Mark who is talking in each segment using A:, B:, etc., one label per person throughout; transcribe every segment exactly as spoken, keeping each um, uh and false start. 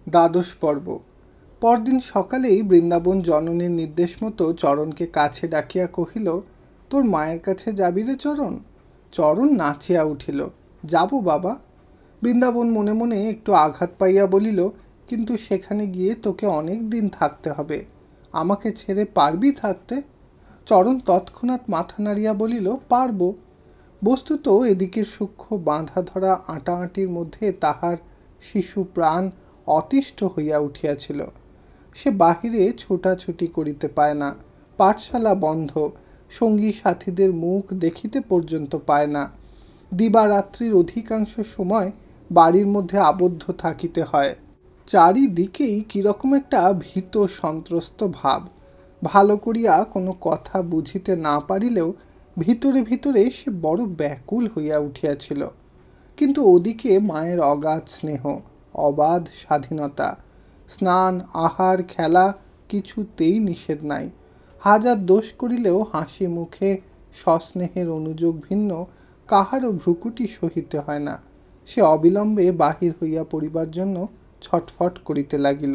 A: দ্বাদশ পর্ব। পরদিন সকালেই বৃন্দাবন জননীর নির্দেশ মতো চরণকে কাছে ডাকিয়া কহিল, তোর মায়ের কাছে যাবি রে চরণ? চরণ নাচিয়া উঠিল, যাব বাবা। বৃন্দাবন মনে মনে একটু আঘাত পাইয়া বলিল, কিন্তু সেখানে গিয়ে তোকে অনেক দিন থাকতে হবে, আমাকে ছেড়ে পারবি থাকতে? চরণ তৎক্ষণাৎ মাথা নাড়িয়া বলিল, পারব। বস্তুত এদিকের সূক্ষ্ম বাঁধা ধরা আঁটাআঁটির মধ্যে তাহার শিশু প্রাণ অতিষ্ঠ হইয়া উঠিয়াছিল। সে বাহিরে ছোটাছুটি করিতে পায় না, পাঠশালা বন্ধ, সঙ্গী সাথীদের মুখ দেখিতে পর্যন্ত পায় না। দিবারাত্রির অধিকাংশ সময় বাড়ির মধ্যে আবদ্ধ থাকিতে হয়। চারিদিকেই কিরকম একটা ভীত সন্ত্রস্ত ভাব। ভালো করিয়া কোনো কথা বুঝিতে না পারিলেও ভিতরে ভিতরে সে বড় ব্যাকুল হইয়া উঠিয়াছিল। কিন্তু ওদিকে মায়ের অগাধ স্নেহ, অবাধ স্বাধীনতা, স্নান আহার খেলা কিছুতেই নিষেধ নাই। হাজার দোষ করিলেও হাসি মুখে সস্নেহের অনুযোগ ভিন্ন কাহারও ভ্রুকুটি সহিতে হয় না। সে অবিলম্বে বাহির হইয়া পড়িবার জন্য ছটফট করিতে লাগিল।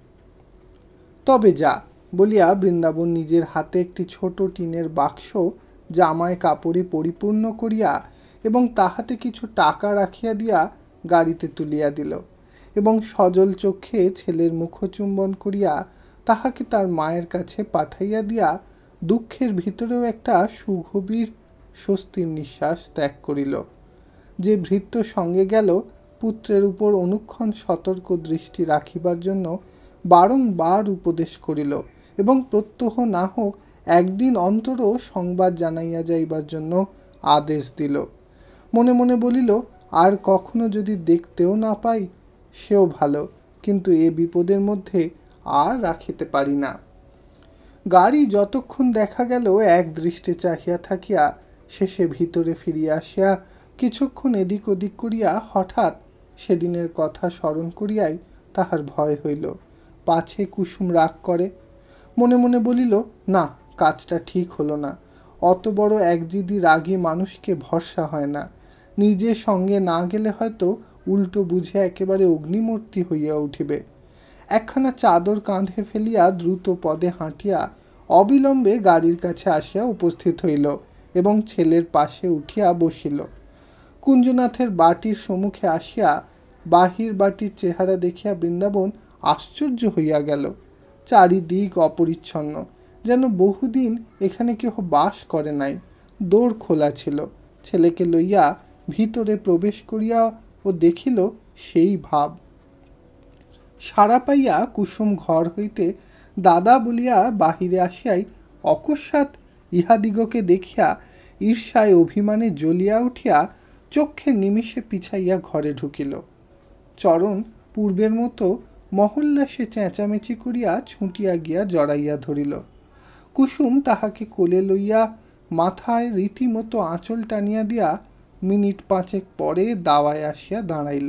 A: তবে যা বলিয়া বৃন্দাবন নিজের হাতে একটি ছোট টিনের বাক্স জামায় কাপড়ে পরিপূর্ণ করিয়া এবং তাহাতে কিছু টাকা রাখিয়া দিয়া গাড়িতে তুলিয়া দিল এবং সজল চক্ষে ছেলের মুখচুম্বন করিয়া তাহাকে তার মায়ের কাছে পাঠাইয়া দিয়া দুঃখের ভিতরেও একটা সুগভীর স্বস্তির নিঃশ্বাস ত্যাগ করিল। যে ভৃত্য সঙ্গে গেল পুত্রের উপর অনুক্ষণ সতর্ক দৃষ্টি রাখিবার জন্য বারংবার উপদেশ করিল এবং প্রত্যহ না হোক একদিন অন্তরও সংবাদ জানাইয়া যাইবার জন্য আদেশ দিল। মনে মনে বলিল, আর কখনো যদি দেখতেও না পাই সেও ভালো, কিন্তু এ বিপদের মধ্যে আর রাখিতে পারি না। গাড়ি যতক্ষণ দেখা গেল এক দৃষ্টে চাহিয়া থাকিয়া শেষে ভিতরে ফিরিয়া আসিয়া কিছুক্ষণ এদিক ওদিক করিয়া হঠাৎ সেদিনের কথা স্মরণ করিয়াই তাহার ভয় হইল, পাছে কুসুম রাগ করে। মনে মনে বলিল, না, কাজটা ঠিক হলো না। অত বড় একজিদি রাগী মানুষকে ভরসা হয় না। নিজে সঙ্গে না গেলে হয়তো উল্টো বুঝে একেবারে অগ্নিমূর্তি হইয়া উঠিবে। একখানা চাদর কাঁধে ফেলিয়া দ্রুত পদে হাঁটিয়া অবিলম্বে গাড়ির কাছে আসিয়া উপস্থিত হইল এবং ছেলের পাশে উঠিয়া বসিল। কুঞ্জনাথের বাটির সম্মুখে আসিয়া বাহির বাটির চেহারা দেখিয়া বৃন্দাবন আশ্চর্য হইয়া গেল। চারিদিক অপরিচ্ছন্ন, যেন বহুদিন এখানে কেহ বাস করে নাই। দোর খোলা ছিল। ছেলেকে লইয়া ভিতরে প্রবেশ করিয়া ও দেখিল সেই ভাব। সাড়া পাইয়া কুসুম ঘর হইতে দাদা বলিয়া বাহিরে আসিয়াই অকস্মাৎ ইহাদিগকে দেখিয়া ঈর্ষায় অভিমানে জ্বলিয়া উঠিয়া চক্ষের নিমিষে পিছাইয়া ঘরে ঢুকিল। চরণ পূর্বের মতো মহল্লাসে চেঁচামেচি করিয়া ছুটিয়া গিয়া জড়াইয়া ধরিল। কুসুম তাহাকে কোলে লইয়া মাথায় রীতিমতো আঁচল টানিয়া দিয়া মিনিট পাঁচেক পরে দাওয়ায় আসিয়া দাঁড়াইল।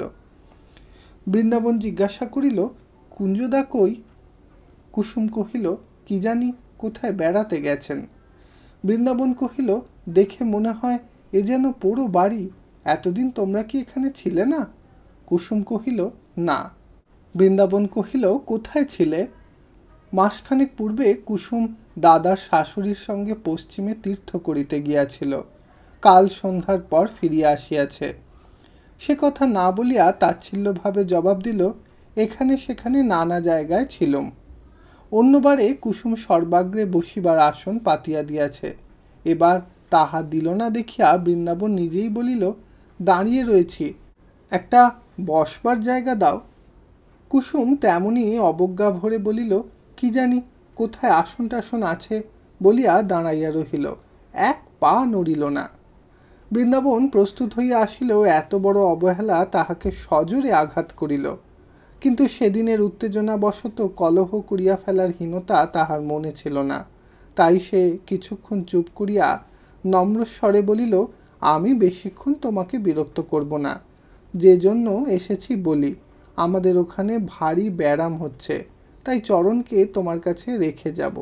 A: বৃন্দাবন জিজ্ঞাসা করিল, কুঞ্জদা কই? কুসুম কহিল, কি জানি, কোথায় বেড়াতে গেছেন। বৃন্দাবন কহিল, দেখে মনে হয় এ যেন পোড়ো বাড়ি, এতদিন তোমরা কি এখানে ছিলে না? কুসুম কহিল, না। বৃন্দাবন কহিল, কোথায় ছিলে? মাসখানেক পূর্বে কুসুম দাদার শাশুড়ির সঙ্গে পশ্চিমে তীর্থ করিতে গিয়াছিল, কাল সন্ধ্যার পর ফিরিয়া আসিয়াছে। সে কথা না বলিয়া তাচ্ছিল্যভাবে জবাব দিল, এখানে সেখানে নানা জায়গায় ছিলুম। অন্যবারে কুসুম সর্বাগ্রে বসিবার আসন পাতিয়া দিয়াছে, এবার তাহা দিল না দেখিয়া বৃন্দাবন নিজেই বলিল, দাঁড়িয়ে রয়েছি, একটা বসবার জায়গা দাও। কুসুম তেমনি অবজ্ঞা ভরে বলিল, কি জানি কোথায় আসন টাসন আছে বলিয়া দাঁড়াইয়া রহিল, এক পা নড়িল না। বৃন্দাবন প্রস্তুত হইয়া আসিলেও এত বড় অবহেলা তাহাকে সজোরে আঘাত করিল। কিন্তু সেদিনের উত্তেজনাবশত কলহ করিয়া ফেলার হীনতা তাহার মনে ছিল না। তাই সে কিছুক্ষণ চুপ করিয়া নম্রস্বরে বলিল, আমি বেশিক্ষণ তোমাকে বিরক্ত করব না। যে জন্য এসেছি বলি, আমাদের ওখানে ভারী ব্যারাম হচ্ছে, তাই চরণকে তোমার কাছে রেখে যাব।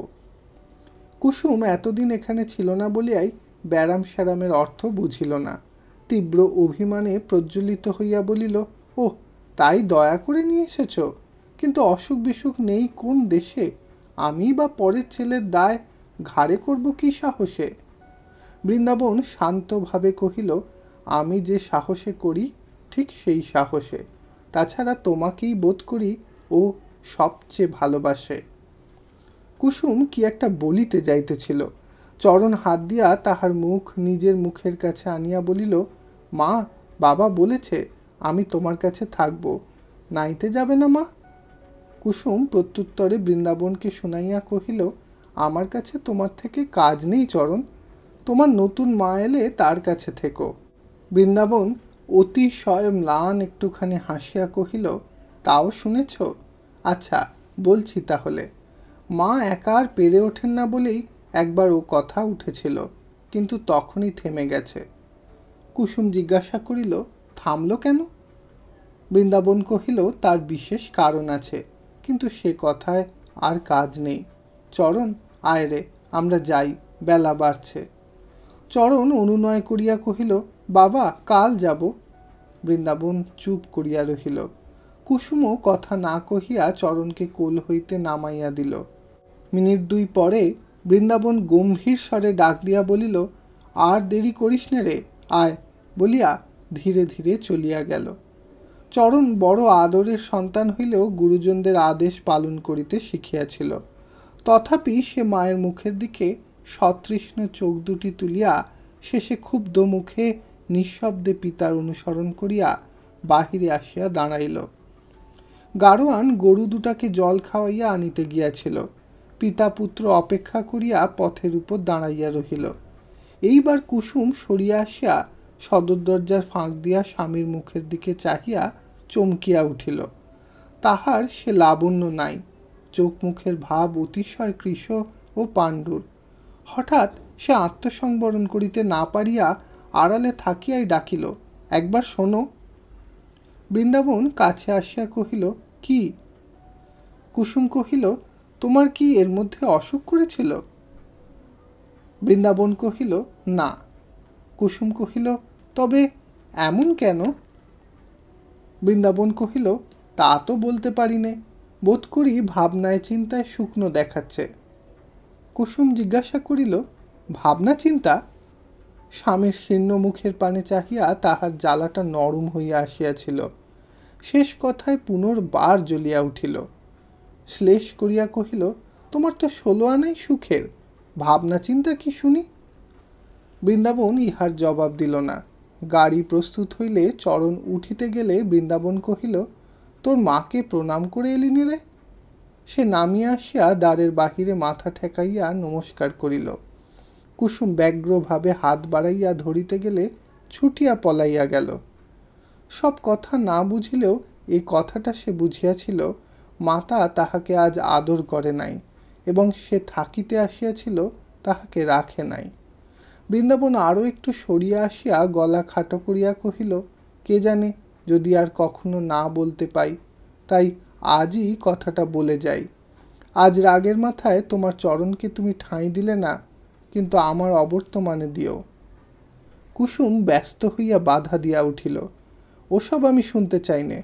A: কুসুম এতদিন এখানে ছিল না বলিয়াই ব্যারাম স্যারামের অর্থ বুঝিল না। তীব্র অভিমানে প্রজ্বলিত হইয়া বলিল, ও তাই দয়া করে নিয়ে এসেছ? কিন্তু অসুখ বিসুখ নেই কোন দেশে, আমি বা পরের ছেলের দায় ঘাড়ে করব কি সাহসে? বৃন্দাবন শান্তভাবে কহিল, আমি যে সাহসে করি ঠিক সেই সাহসে, তাছাড়া তোমাকেই বোধ করি ও সবচেয়ে ভালোবাসে। কুসুম কি একটা বলিতে যাইতেছিল, চরণ হাত দিয়া তাহার মুখ নিজের মুখের কাছে আনিয়া বলিল, মা, বাবা বলেছে আমি তোমার কাছে থাকব, নাইতে যাবে না মা? কুসুম প্রত্যুত্তরে বৃন্দাবনকে শুনাইয়া কহিল, আমার কাছে তোমার থেকে কাজ নেই চরণ, তোমার নতুন মা এলে তার কাছে থেকো। বৃন্দাবন অতিশয় ম্লান একটুখানি হাসিয়া কহিল, তাও শুনেছ? আচ্ছা বলছি তাহলে। মা একা আর পেরে ওঠেন না বলেই একবার ও কথা উঠেছিল, কিন্তু তখনই থেমে গেছে। কুসুম জিজ্ঞাসা করিল, থামল কেন? বৃন্দাবন কহিল, তার বিশেষ কারণ আছে, কিন্তু সে কথায় আর কাজ নেই। চরণ আয় রে, আমরা যাই, বেলা বাড়ছে। চরণ অনুনয় করিয়া কহিল, বাবা কাল যাব। বৃন্দাবন চুপ করিয়া রহিল। কুসুমও কথা না কহিয়া চরণকে কোল হইতে নামাইয়া দিল। মিনিট দুই পরে বৃন্দাবন গম্ভীর স্বরে ডাক দিয়া বলিল, আর দেরি করিস নে রে, আয়, বলিয়া ধীরে ধীরে চলিয়া গেল। চরণ বড় আদরের সন্তান হইলেও গুরুজনদের আদেশ পালন করিতে শিখিয়াছিল। তথাপি সে মায়ের মুখের দিকে সতৃষ্ণ চোখ দুটি তুলিয়া শেষে ক্ষুব্ধ মুখে নিঃশব্দে পিতার অনুসরণ করিয়া বাহিরে আসিয়া দাঁড়াইল। গাড়োয়ান গরু দুটাকে জল খাওয়াইয়া আনিতে গিয়াছিল। পিতা পুত্র অপেক্ষা করিয়া পথের উপর দাঁড়াইয়া রহিল। এইবার কুসুম সরিয়া আসিয়া সদর দরজার ফাঁক দিয়া স্বামীর মুখের দিকে চাহিয়া চমকিয়া উঠিল। তাহার সে লাবণ্য নাই, চোখ মুখের ভাব অতিশয় কৃশ ও পাণ্ডুর। হঠাৎ সে আত্মসংবরণ করিতে না পারিয়া আড়ালে থাকিয়াই ডাকিল, একবার শোনো। বৃন্দাবন কাছে আসিয়া কহিল, কি? কুসুম কহিল, তোমার কি এর মধ্যে অসুখ করেছিল? বৃন্দাবন কহিল, না। কুসুম কহিল, তবে এমন কেন? বৃন্দাবন কহিল, তা তো বলতে পারি নে, বোধ করি ভাবনায় চিন্তায় শুকনো দেখাচ্ছে। কুসুম জিজ্ঞাসা করিল, ভাবনা চিন্তা? স্বামীর শীর্ণ মুখের পানে চাহিয়া তাহার জ্বালাটা নরম হইয়া আসিয়াছিল। শেষ কথায় পুনর্বার জ্বলিয়া উঠিল। শ্লেষ করিয়া কহিল, তোমার তো ষোলো আনাই সুখের, ভাবনা চিন্তা কি শুনি? বৃন্দাবন ইহার জবাব দিল না। গাড়ি প্রস্তুত হইলে চরণ উঠিতে গেলে বৃন্দাবন কহিল, তোর মাকে প্রণাম করে এলিনি রে? সে নামিয়া আসিয়া দ্বারের বাহিরে মাথা ঠেকাইয়া নমস্কার করিল। কুসুম ব্যগ্রভাবে হাত বাড়াইয়া ধরিতে গেলে ছুটিয়া পলাইয়া গেল। সব কথা না বুঝিলেও এই কথাটা সে বুঝিয়াছিল, মাতা তাহাকে আজ আদর করে নাই এবং সে থাকিতে আসিয়াছিল তাহাকে রাখে নাই। বৃন্দাবন আরও একটু সরিয়া আসিয়া গলা খাটো করিয়া কহিল, কে জানে যদি আর কখনো না বলতে পাই, তাই আজই কথাটা বলে যাই। আজ রাগের মাথায় তোমার চরণকে তুমি ঠাঁই দিলে না, কিন্তু আমার অবর্তমানে দিও। কুসুম ব্যস্ত হইয়া বাধা দিয়া উঠিল, ওসব আমি শুনতে চাই নে,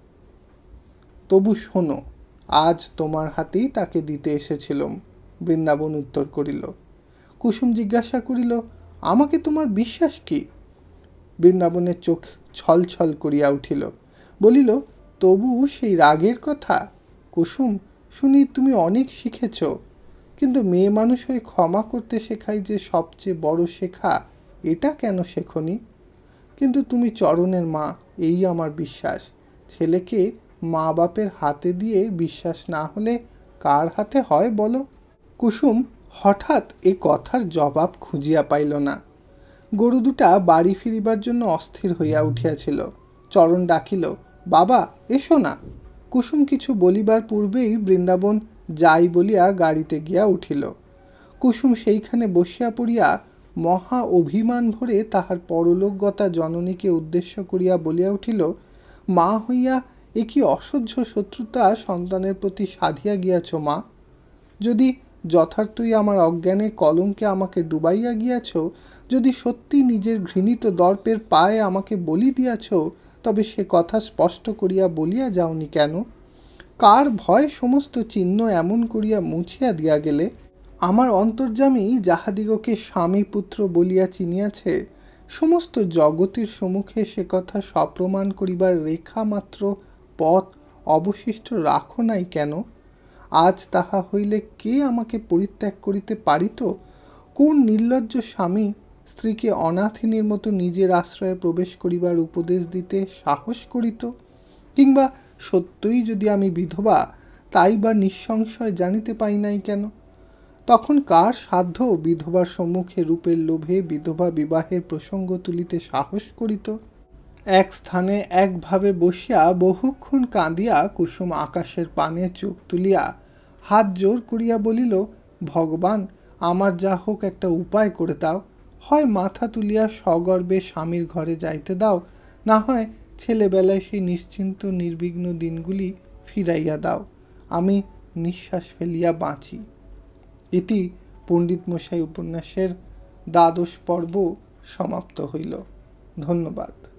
A: তবু শোনো, আজ তোমার হাতেই তাকে দিতে এসেছিলাম। বৃন্দাবন উত্তর করিল। কুসুম জিজ্ঞাসা করিল, আমাকে তোমার বিশ্বাস কি? বৃন্দাবনের চোখ ছলছল করিয়া উঠিল। বলিল, তবু সেই রাগের কথা? কুসুম, শুনি তুমি অনেক শিখেছ, কিন্তু মেয়ে মানুষ হয়ে ক্ষমা করতে শেখাই যে সবচেয়ে বড় শেখা, এটা কেন শেখনি? কিন্তু তুমি চরণের মা, এই আমার বিশ্বাস। ছেলেকে মা বাপের হাতে দিয়ে বিশ্বাস না হলে কার হাতে হয় বলো? কুসুম হঠাৎ এ কথার জবাব খুঁজিয়া পাইল না। গরু দুটা বাড়ি ফিরিবার জন্য অস্থির হইয়া উঠিয়াছিল। চরণ ডাকিল, বাবা এসো না। কুসুম কিছু বলিবার পূর্বেই বৃন্দাবন যাই বলিয়া গাড়িতে গিয়া উঠিল। কুসুম সেইখানে বসিয়া পড়িয়া মহা অভিমান ভরে তাহার পরলোকগতা জননীকে উদ্দেশ্য করিয়া বলিয়া উঠিল, মা হইয়া এ কি অসহ্য শত্রুতা সন্তানের প্রতি সাধিয়া গিয়াছ মা? যদি যথার্থই আমার অজ্ঞানে কলঙ্কে আমাকে ডুবাইয়া গিয়াছ, যদি সত্যি নিজের ঘৃণিত দর্পের পায়ে আমাকে বলি দিয়াছ, তবে সে কথা স্পষ্ট করিয়া বলিয়া যাওনি কেন? কার ভয় সমস্ত চিহ্ন এমন করিয়া মুছিয়া দিয়া গেলে আমার অন্তর্যামী যাহাদিগকে স্বামী পুত্র বলিয়া চিনিয়াছে সমস্ত জগতের সম্মুখে সে কথা সপ্রমাণ করিবার রেখা মাত্র পথ অবশিষ্ট রাখো নাই কেন? আজ তাহা হইলে কে আমাকে পরিত্যাগ করিতে পারিত? কোন নির্লজ্জ স্বামী স্ত্রীকে অনাথিনীর মতো নিজের আশ্রয়ে প্রবেশ করিবার উপদেশ দিতে সাহস করিত? কিংবা সত্যই যদি আমি বিধবা, তাই বা নিঃসংশয় জানিতে পাই নাই কেন? তখন কার সাধ্য বিধবার সম্মুখে রূপের লোভে বিধবা বিবাহের প্রসঙ্গ তুলিতে সাহস করিত? এক স্থানে একভাবে বসিয়া বহুক্ষণ কাঁদিয়া কুসুম আকাশের পানে চোখ তুলিয়া হাত জোর করিয়া বলিল, ভগবান, আমার যা হোক একটা উপায় করে দাও। হয় মাথা তুলিয়া সগর্বে স্বামীর ঘরে যাইতে দাও, না হয় ছেলেবেলায় সেই নিশ্চিন্ত নির্বিঘ্ন দিনগুলি ফিরাইয়া দাও। আমি নিঃশ্বাস ফেলিয়া বাঁচি। ইতি পণ্ডিত মশাই উপন্যাসের দ্বাদশ পর্ব সমাপ্ত হইল। ধন্যবাদ।